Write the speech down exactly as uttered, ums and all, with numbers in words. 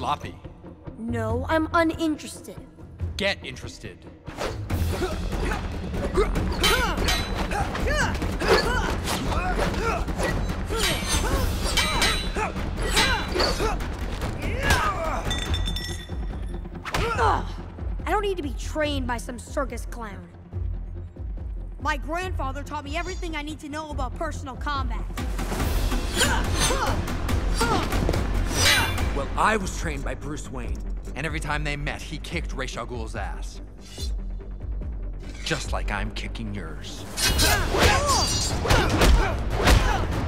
sloppy. No, I'm uninterested. Get interested. Ugh. I don't need to be trained by some circus clown. My grandfather taught me everything I need to know about personal combat. Well, I was trained by Bruce Wayne. And every time they met, he kicked Ra's al Ghul's ass. Just like I'm kicking yours.